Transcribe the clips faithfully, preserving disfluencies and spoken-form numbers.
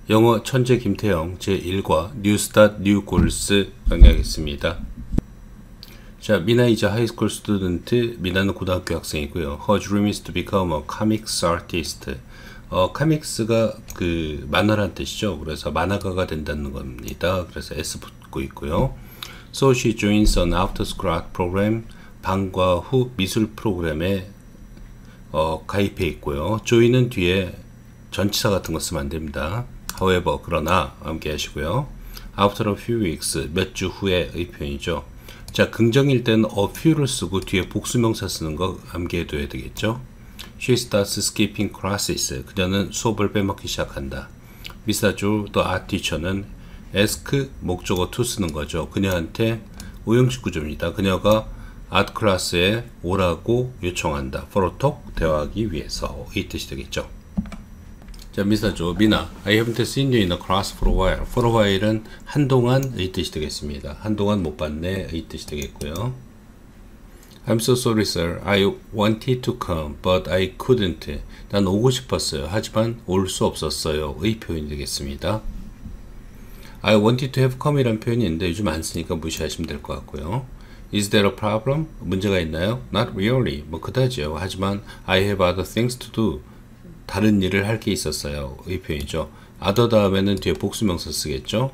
영어 천재 김태형 제일과 뉴스tat 뉴 골스 강의하겠습니다. 자, 미나 is a high school student. 미나는 고등학교 학생이고요. Her dream is to become a comics artist. 어, comics가 그 만화란 뜻이죠. 그래서 만화가가 된다는 겁니다. 그래서 S 붙고 있고요. So she joins an after school art program. 방과 후 미술 프로그램에 어, 가입해 있고요. join은 뒤에 전치사 같은 거 쓰면 안 됩니다. However, 그러나 함께 하시고요. After a few weeks, 몇 주 후에의 표현이죠. 자, 긍정일 때는 a few를 쓰고 뒤에 복수명사 쓰는 거 암기해둬야 되겠죠. She starts skipping classes. 그녀는 수업을 빼먹기 시작한다. 미스터 조, the art teacher는 ask 목적어 to 쓰는 거죠. 그녀한테 오형식 구조입니다. 그녀가 아트 클래스에 오라고 요청한다. for a talk, 대화하기 위해서. 이 뜻이 되겠죠. 자, 미스터 조, 미나, I haven't seen you in a class for a while. for a while은 한동안 의 뜻이 되겠습니다. 한동안 못 봤네 의 뜻이 되겠고요. I'm so sorry, sir. I wanted to come, but I couldn't. 난 오고 싶었어요. 하지만 올 수 없었어요. 의 표현이 되겠습니다. I wanted to have come 이란 표현이 있는데 요즘 안 쓰니까 무시하시면 될 것 같고요. Is there a problem? 문제가 있나요? Not really. 뭐 그다지요. 하지만 I have other things to do. 다른 일을 할 게 있었어요. 이 표현이죠. other 다음에는 뒤에 복수명사 쓰겠죠.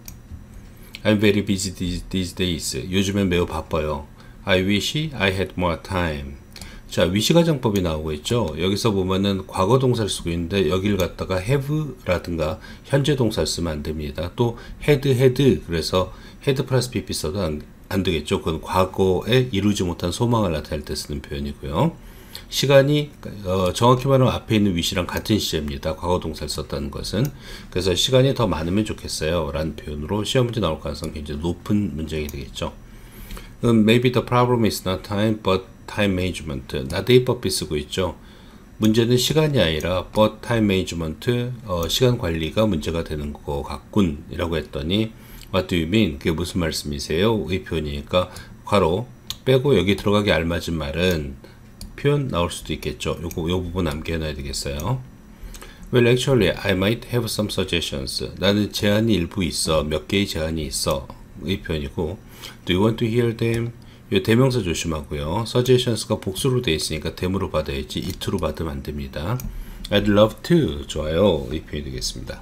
I'm very busy these days. 요즘엔 매우 바빠요. I wish I had more time. 자, wish 가정법이 나오고 있죠. 여기서 보면은 과거 동사를 쓰고 있는데 여기를 갖다가 have라든가 현재 동사를 쓰면 안 됩니다. 또 had, had 그래서 had 플러스 pp 써도 안, 안 되겠죠. 그건 과거에 이루지 못한 소망을 나타낼 때 쓰는 표현이고요. 시간이 어, 정확히 말하면 앞에 있는 wish랑 같은 시제입니다. 과거 동사를 썼다는 것은. 그래서 시간이 더 많으면 좋겠어요 라는 표현으로 시험 문제 나올 가능성이 굉장히 높은 문장이 되겠죠. um, Maybe the problem is not time but time management. 나대입법이 쓰고 있죠. 문제는 시간이 아니라 but time management, 어, 시간 관리가 문제가 되는 것 같군 이라고 했더니 What do you mean? 그게 무슨 말씀이세요? 이 표현이니까 괄호 빼고 여기 들어가기 알맞은 말은 표현 나올 수도 있겠죠. 요거, 요 부분 남겨놔야 되겠어요. Well, actually, I might have some suggestions. 나는 제안이 일부 있어. 몇 개의 제안이 있어. 이 표현이고, Do you want to hear them? 요 대명사 조심하고요. Suggestions가 복수로 되어 있으니까 them으로 받아야지 it로 받으면 안 됩니다. I'd love to. 좋아요. 이 표현이 되겠습니다.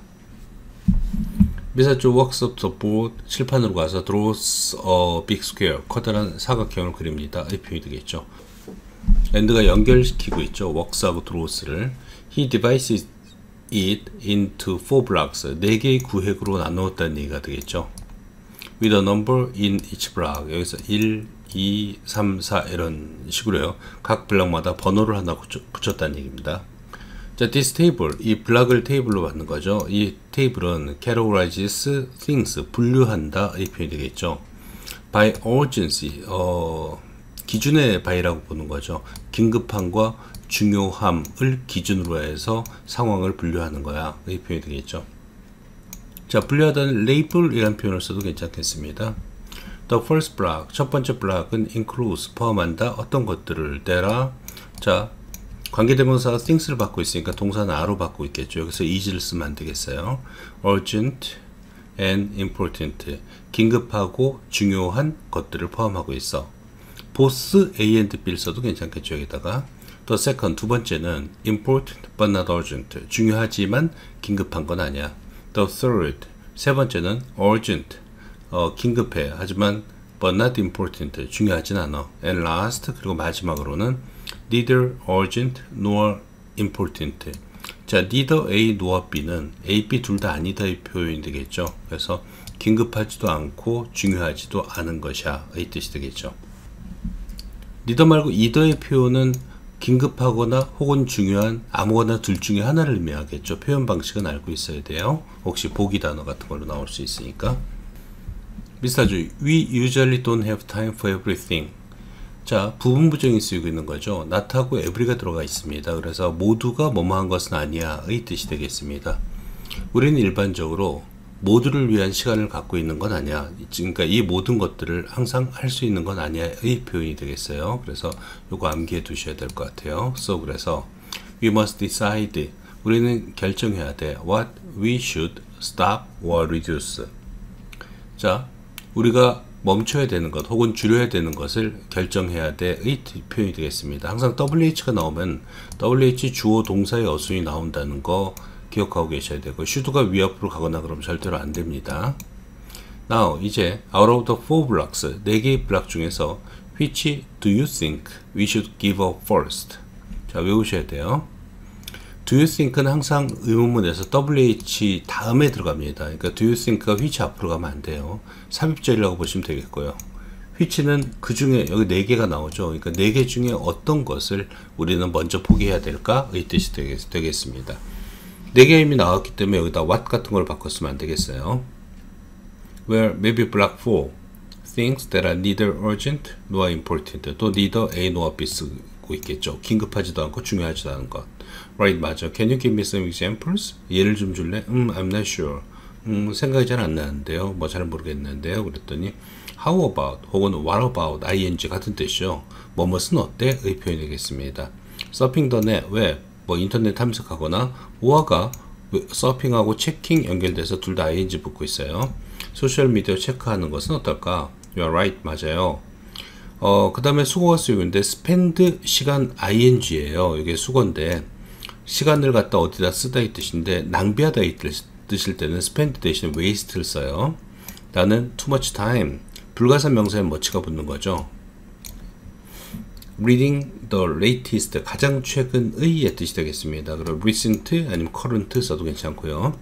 미스터 조 works up the board. 칠판으로 가서 draws a big square. 커다란 사각형을 그립니다. 이 표현이 되겠죠. and가 연결시키고 있죠. works하고 draws를. He divides it into four blocks. 네 개의 구획으로 나누었다는 얘기가 되겠죠. with a number in each block. 여기서 일, 이, 삼, 사 이런 식으로요. 각 블럭마다 번호를 하나 붙여, 붙였다는 얘기입니다. 자, this table. 이 블럭을 테이블로 받는 거죠. 이 테이블은 categorizes things. 분류한다. 이 표현이 되겠죠. by urgency. 어... 기준의 바이라고 보는 거죠. 긴급함과 중요함을 기준으로 해서 상황을 분류하는 거야. 이 표현이 되겠죠. 자, 분류하다는 label이라는 표현을 써도 괜찮겠습니다. The first block, 첫 번째 블록은 includes, 포함한다. 어떤 것들을 때라. 자, 관계대명사가 things를 받고 있으니까 동사는 a로 받고 있겠죠. 여기서 is를 쓰면 안 되겠어요. urgent and important, 긴급하고 중요한 것들을 포함하고 있어. 보스 A and B를 써도 괜찮겠죠. 여기다가 또 second, 두 번째는 important but not urgent, 중요하지만 긴급한 건 아니야. The third, 세 번째는 urgent, 어, 긴급해 하지만 but not important, 중요하진 않아. And last, 그리고 마지막으로는 neither urgent nor important. 자, neither A nor B는 A, B 둘 다 아니다 이 표현이 되겠죠. 그래서 긴급하지도 않고 중요하지도 않은 것이야 이 뜻이 되겠죠. 니더 말고 이더의 표현은 긴급하거나 혹은 중요한 아무거나 둘 중에 하나를 의미하겠죠. 표현 방식은 알고 있어야 돼요. 혹시 보기 단어 같은 걸로 나올 수 있으니까. 미스터 조, we usually don't have time for everything. 자, 부분 부정이 쓰이고 있는 거죠. not하고 every가 들어가 있습니다. 그래서 모두가 뭐뭐한 것은 아니야 의 뜻이 되겠습니다. 우리는 일반적으로 모두를 위한 시간을 갖고 있는 건 아니야. 그러니까 이 모든 것들을 항상 할 수 있는 건 아니야 의 표현이 되겠어요. 그래서 요거 암기해 두셔야 될 것 같아요. So 그래서 we must decide, 우리는 결정해야 돼. What we should stop or reduce. 자, 우리가 멈춰야 되는 것 혹은 줄여야 되는 것을 결정해야 돼의 표현이 되겠습니다. 항상 더블유에이치가 나오면 더블유에이치 주어 동사의 어순이 나온다는 거 기억하고 계셔야 되고, should가 위 앞으로 가거나 그러면 절대로 안 됩니다. Now, 이제 out of the four blocks, 네 개의 블록 중에서 which do you think we should give up first? 자, 외우셔야 돼요. Do you think는 항상 의문문에서 더블유에이치 다음에 들어갑니다. 그러니까 do you think가 which 앞으로 가면 안 돼요. 삽입절이라고 보시면 되겠고요. which는 그 중에 여기 네 개가 나오죠. 그러니까 네 개 중에 어떤 것을 우리는 먼저 포기해야 될까의 뜻이 되겠, 되겠습니다. 네 개 이미 나왔기 때문에 여기다 what 같은 걸 바꿨으면 안 되겠어요. Where maybe block four things that are neither urgent nor important. 또 neither A nor B 쓰고 있겠죠. 긴급하지도 않고 중요하지도 않은 것. Right, 맞아. Can you give me some examples? 예를 좀 줄래? 음, I'm not sure. 음, 생각이 잘 안 나는데요. 뭐 잘 모르겠는데요. 그랬더니 how about 혹은 what about ing 같은 뜻이죠. 뭐뭇은 어때? 의 표현이 되겠습니다. Surfing the net, 웹, 뭐 인터넷 탐색하거나 오아가 서핑하고 체킹 연결돼서 둘 다 ing 붙고 있어요. 소셜미디어 체크하는 것은 어떨까? You're right, 맞아요. 어, 그 다음에 수거가 쓰이고 있는데 spend 시간 ing예요. 이게 수거인데 시간을 갖다 어디다 쓰다 이 뜻인데 낭비하다 이 뜻일 때는 spend 대신에 waste를 써요. 나는 too much time, 불가산 명사에 much가 붙는 거죠. reading the latest, 가장 최근의 뜻이 되겠습니다. 그리고 recent 아니면 current 써도 괜찮고요.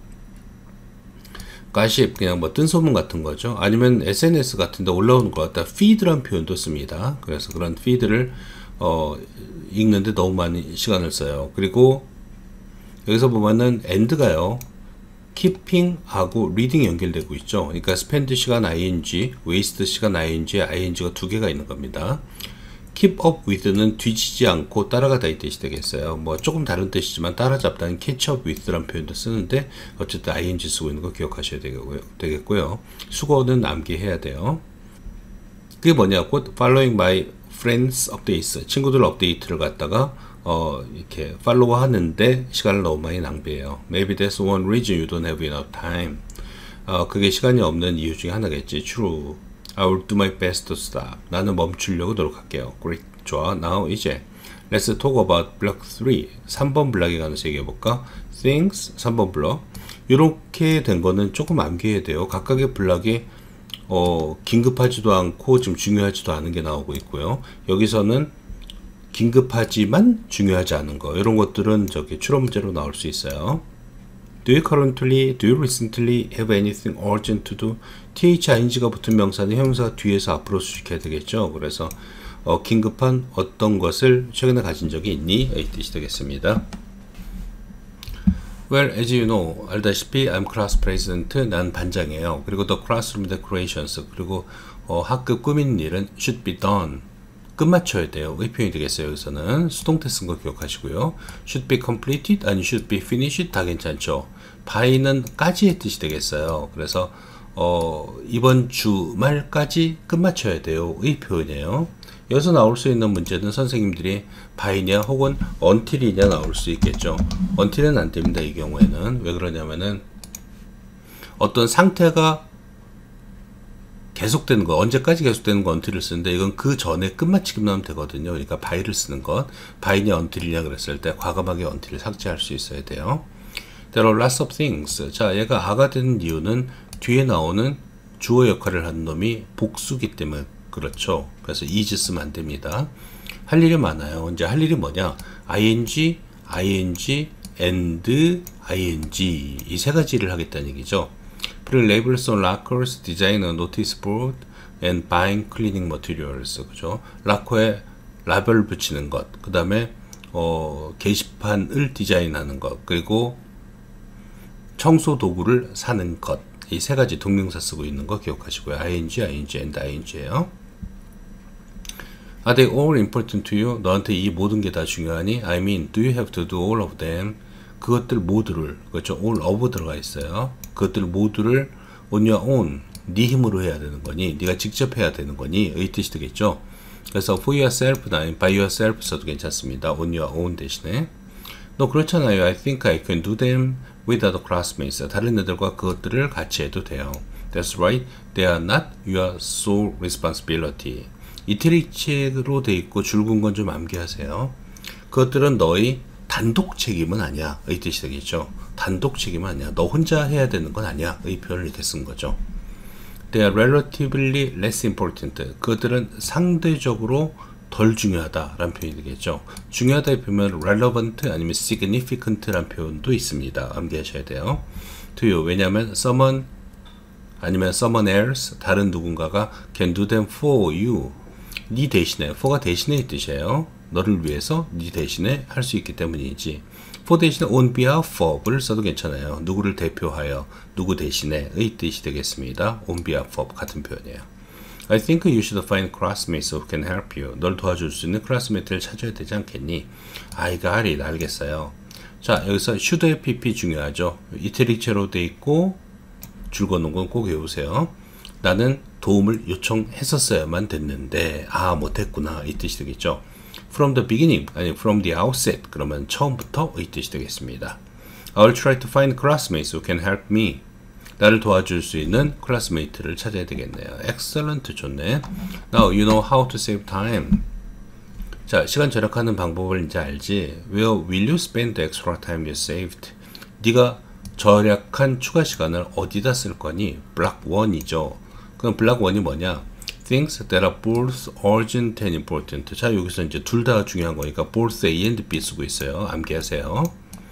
가십, 그냥 뭐 뜬소문 같은 거죠. 아니면 에스엔에스 같은 데 올라오는 것 같다 feed라는 표현도 씁니다. 그래서 그런 feed를 어, 읽는데 너무 많이 시간을 써요. 그리고 여기서 보면은 end가요 keeping 하고 reading 연결되고 있죠. 그러니까 spend 시간 ing, waste 시간 ing, ing가 두 개가 있는 겁니다. keep up with는 뒤지지 않고 따라가다 이 뜻이 되겠어요. 뭐 조금 다른 뜻이지만 따라잡다는 catch up with라는 표현도 쓰는데 어쨌든 ing 쓰고 있는 거 기억하셔야 되겠고요. 되겠고요. 수거는 암기해야 돼요. 그게 뭐냐고 following my friends updates, 친구들 업데이트를 갖다가 어 이렇게 팔로우 하는데 시간을 너무 많이 낭비해요. Maybe that's one reason you don't have enough time. 어 그게 시간이 없는 이유 중에 하나겠지. True. I will do my best to stop. 나는 멈추려고 노력할게요. Great. 좋아. Now 이제 Let's talk about block three. 삼 번 블럭에 관해서 얘기해 볼까? Things 삼 번 블럭. 이렇게 된 거는 조금 암기해야 돼요. 각각의 블럭이 어 긴급하지도 않고 좀 중요하지도 않은 게 나오고 있고요. 여기서는 긴급하지만 중요하지 않은 거, 이런 것들은 저기 추론 문제로 나올 수 있어요. Do you currently, do you recently have anything urgent to do? thing가 붙은 명사는 형용사가 뒤에서 앞으로 수식해야 되겠죠. 그래서 어, 긴급한 어떤 것을 최근에 가진 적이 있니? 이 뜻이 되겠습니다. Well, as you know, 알다시피 I'm class president, 난 반장이에요. 그리고 the classroom decorations, 그리고 어, 학급 꾸미는 일은 should be done, 끝마쳐야 돼요. 의 표현이 되겠어요. 여기서는 수동태 쓴 거 기억하시고요. should be completed 아니 should be finished 다 괜찮죠. by는 까지의 뜻이 되겠어요. 그래서 어, 이번 주말까지 끝마쳐야 돼요. 의 표현이에요. 여기서 나올 수 있는 문제는 선생님들이 by냐 혹은 until이냐 나올 수 있겠죠. until은 안 됩니다. 이 경우에는. 왜 그러냐면은 어떤 상태가 계속되는 거, 언제까지 계속되는 거 until을 쓰는데 이건 그 전에 끝마치기만 하면 되거든요. 그러니까 by를 쓰는 것, by냐 until이냐 그랬을 때 과감하게 until을 삭제할 수 있어야 돼요. There are lots of things. 자, 얘가 아가 되는 이유는 뒤에 나오는 주어 역할을 하는 놈이 복수기 때문에 그렇죠. 그래서 is 쓰면 안 됩니다. 할 일이 많아요. 이제 할 일이 뭐냐? ing, ing, and, ing 이 세 가지를 하겠다는 얘기죠. Put labels on lockers, design a notice board, and buying cleaning materials. 그죠? 락커에 라벨 붙이는 것, 그 다음에 어, 게시판을 디자인하는 것, 그리고 청소 도구를 사는 것. 이 세 가지 동명사 쓰고 있는 거 기억하시고요. ing, ing, and ing예요. Are they all important to you? 너한테 이 모든 게 다 중요하니? I mean, do you have to do all of them? 그것들 모두를, 그렇죠? all of 들어가 있어요. 그것들 모두를 on your own, 네 힘으로 해야 되는 거니? 네가 직접 해야 되는 거니? 의 뜻이 되겠죠? 그래서 for yourself나 by yourself 써도 괜찮습니다. on your own 대신에. 너 그렇잖아요. I think I can do them with other classmates. 다른 애들과 그것들을 같이 해도 돼요. That's right. They are not your sole responsibility. 이태리체로 돼 있고 줄근 건 좀 암기하세요. 그것들은 너의 단독 책임은 아니야. 의 뜻이 되겠죠. 단독 책임은 아니야. 너 혼자 해야 되는 건 아니야. 의 표현을 이렇게 쓴 거죠. They are relatively less important. 그것들은 상대적으로 덜 중요하다 라는 표현이 되겠죠. 중요하다의 표현은 relevant 아니면 significant 라는 표현도 있습니다. 암기하셔야 돼요. to you. 왜냐하면 someone 아니면 someone else 다른 누군가가 can do them for you. 네 대신에 for가 대신에 뜻이에요. 너를 위해서 네 대신에 할 수 있기 때문이지. for 대신에 on behalf of를 써도 괜찮아요. 누구를 대표하여 누구 대신에 의 뜻이 되겠습니다. on behalf of 같은 표현이에요. I think you should find classmates who can help you. 널 도와줄 수 있는 클래스메이트를 찾아야 되지 않겠니? I got it. 알겠어요. 자, 여기서 should의 pp 중요하죠. 이태리체로 돼 있고 줄 거는 건 꼭 외우세요. 나는 도움을 요청했었어야만 됐는데 아 못했구나 이 뜻이 되겠죠. From the beginning 아니 from the outset 그러면 처음부터 이 뜻이 되겠습니다. I'll try to find classmates who can help me. 나를 도와줄 수 있는 클래스메이트를 찾아야 되겠네요. Excellent. 좋네. Now you know how to save time. 자, 시간 절약하는 방법을 이제 알지. Where will you spend the extra time you saved? 네가 절약한 추가 시간을 어디다 쓸 거니? 블락 일이죠. 그럼 블락 일이 뭐냐? Things that are both urgent and important. 자, 여기서 이제 둘 다 중요한 거니까 both A and B 쓰고 있어요. 암기하세요.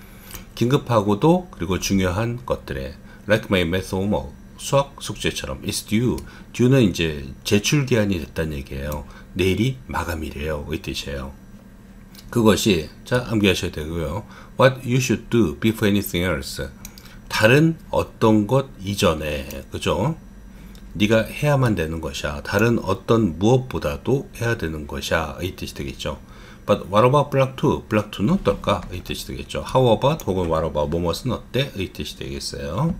긴급하고도 그리고 중요한 것들에 like my math homework. 수학 숙제처럼 it's due. due는 이제 제출 기한이 됐다는 얘기예요. 내일이 마감이래요. 이 뜻이에요. 그것이 자 암기하셔야 되고요. What you should do before anything else. 다른 어떤 것 이전에 그죠? 네가 해야만 되는 것이야. 다른 어떤 무엇보다도 해야 되는 것이야. 이 뜻이 되겠죠. But what about block two? block two는 어떨까? 이 뜻이 되겠죠. How about 혹은 what about 뭐뭇은 어때? 이 뜻이 되겠어요.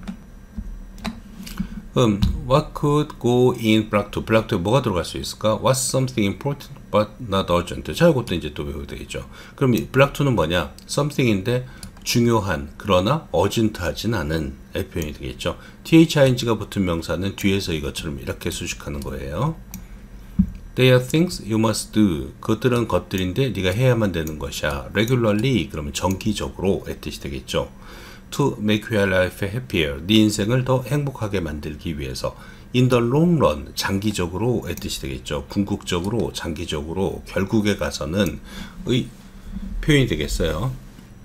그럼 what could go in block two? block two에 뭐가 들어갈 수 있을까? What's something important but not urgent? 자, 이것도 이제 또 외우게 되겠죠. 그럼 block two는 뭐냐? something인데 중요한 그러나 어진트하진 않은 의 표현이 되겠죠. thing가 붙은 명사는 뒤에서 이것처럼 이렇게 수식하는 거예요. They are things you must do. 그것들은 것들인데 네가 해야만 되는 것이야. Regularly 그러면 정기적으로 의 뜻이 되겠죠. To make your life happier. 네 인생을 더 행복하게 만들기 위해서. In the long run 장기적으로 의 뜻이 되겠죠. 궁극적으로 장기적으로 결국에 가서는 의 표현이 되겠어요.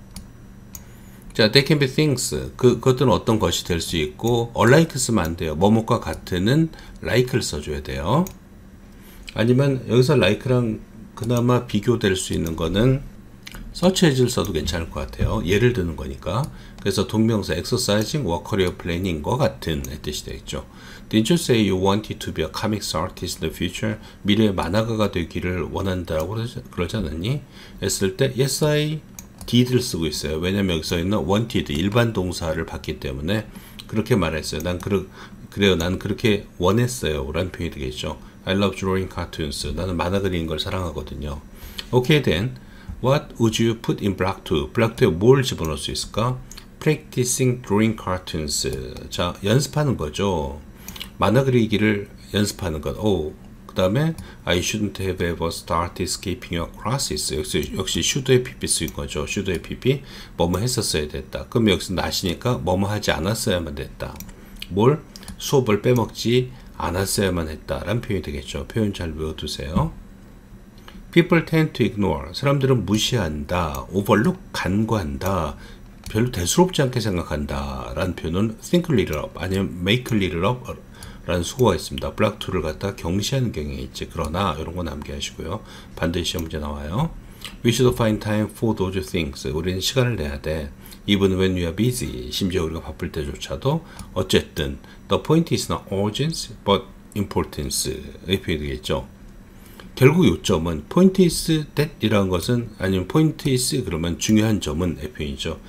자, they can be things. 그, 그것들은 어떤 것이 될 수 있고, alike 쓰면 안 돼요. 뭐뭐과 같은은 like를 써줘야 돼요. 아니면 여기서 like랑 그나마 비교될 수 있는 거는 such as를 써도 괜찮을 것 같아요. 예를 드는 거니까. 그래서 동명사 exercising, work, career planning과 같은 뜻이 되겠죠. Didn't you say you wanted to be a comics artist in the future? 미래의 만화가가 되기를 원한다고 그러지 않았니? 했을 때 yes, I did를 쓰고 있어요. 왜냐면 여기서 있는 wanted 일반 동사를 봤기 때문에 그렇게 말했어요. 난 그러, 그래요. 난 그렇게 원했어요. 라는 표현이 되겠죠. I love drawing cartoons. 나는 만화 그리는 걸 사랑하거든요. Okay then, what would you put in block two? block two에 뭘 집어넣을 수 있을까? Practicing drawing cartoons. 자, 연습하는 거죠. 만화 그리기를 연습하는 것. 오. 그 다음에 I shouldn't have ever started skipping your classes. 역시, 역시 should의 pp 쓰인 거죠. should의 pp 뭐뭐 했었어야 됐다. 그럼 여기서 not이니까 뭐뭐 하지 않았어야만 됐다. 뭘? 수업을 빼먹지 않았어야만 했다 라는 표현이 되겠죠. 표현 잘 외워두세요. People tend to ignore. 사람들은 무시한다. overlook, 간과한다. 별로 대수롭지 않게 생각한다 라는 표현은 think little up 아니면 make little up 라는 수고가 있습니다. block two를 갖다 경시하는 경향이 있지. 그러나 이런 거 남기하시고요. 반드시 시험 문제 나와요. We should find time for those things. 우리는 시간을 내야 돼. Even when we are busy. 심지어 우리가 바쁠 때조차도 어쨌든 the point is not urgent but importance. 의 표현이 되겠죠. 결국 요점은 point is that 이라는 것은 아니면 point is 그러면 중요한 점은 의 표현이죠.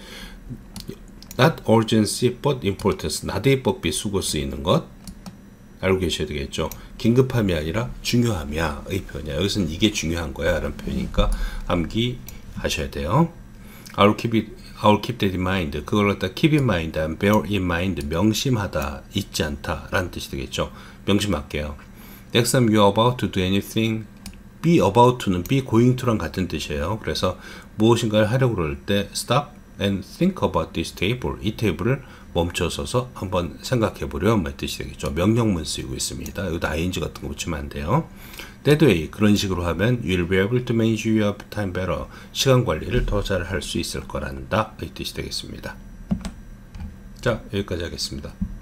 Not urgency but importance. not의 법비 수고 쓰이는 것 알고 계셔야 되겠죠. 긴급함이 아니라 중요함이야 의 표현이야. 여기서는 이게 중요한 거야 라는 표현이니까 암기하셔야 돼요. I'll keep it, I'll keep that in mind. 그걸 갖다 keep in mind, bear in mind, 명심하다, 잊지 않다 라는 뜻이 되겠죠. 명심할게요. Next time you're about to do anything, be about to는 be going to랑 같은 뜻이에요. 그래서 무엇인가를 하려고 그럴 때 stop and think about this table. 이 테이블을 멈춰서서 한번 생각해 보렴 이 뜻이 되겠죠. 명령문 쓰이고 있습니다. 여기도 ing 같은 거 붙이면 안 돼요. That way, 그런 식으로 하면 you'll be able to manage your time better. 시간 관리를 더 잘 할 수 있을 거란다 이 뜻이 되겠습니다. 자, 여기까지 하겠습니다.